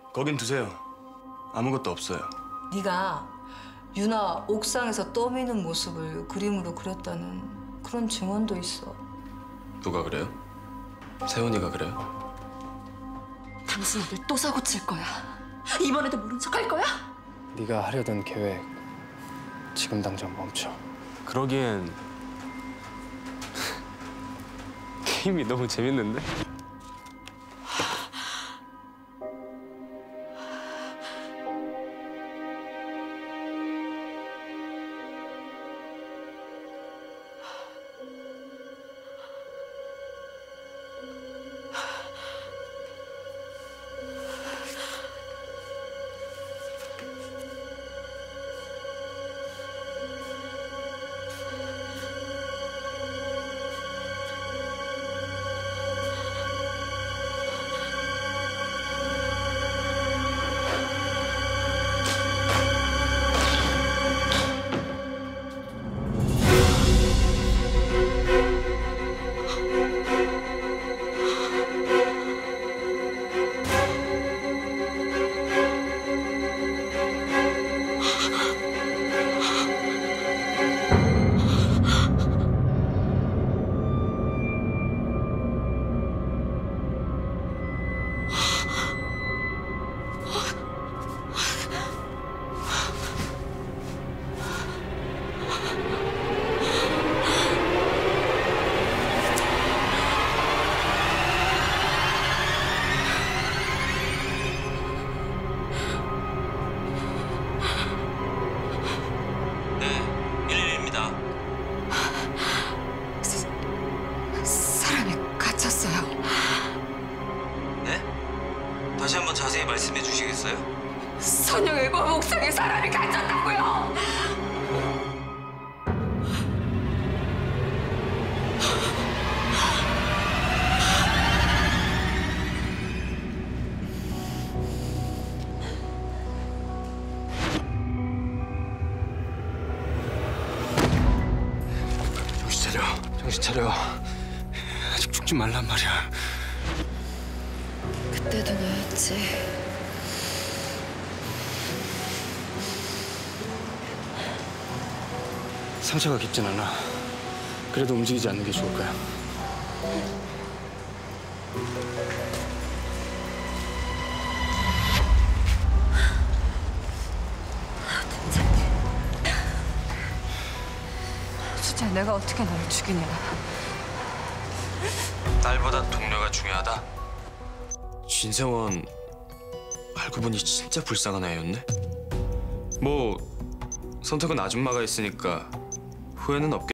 거긴 두세요. 아무것도 없어요. 네가 유나 옥상에서 떠미는 모습을 그림으로 그렸다는 그런 증언도 있어. 누가 그래요? 세원이가 그래요? 당신 애들 또 사고 칠 거야. 이번에도 모른 척 할 거야? 네가 하려던 계획 지금 당장 멈춰. 그러기엔 게임이 너무 재밌는데? 사람이 갇혔어요. 네? 다시 한번 자세히 말씀해 주시겠어요? 선영일과 옥상에 사람이 갇혔다고요! 정신 차려. 아직 죽지 말란 말이야. 그때도 너였지. 상처가 깊진 않아. 그래도 움직이지 않는 게 좋을 거야. 수지야, 내가 어떻게 너를 죽이냐. 딸보다 동료가 중요하다. 진세원 알고 보니 진짜 불쌍한 애였네. 뭐 선택은 아줌마가 했으니까 후회는 없겠.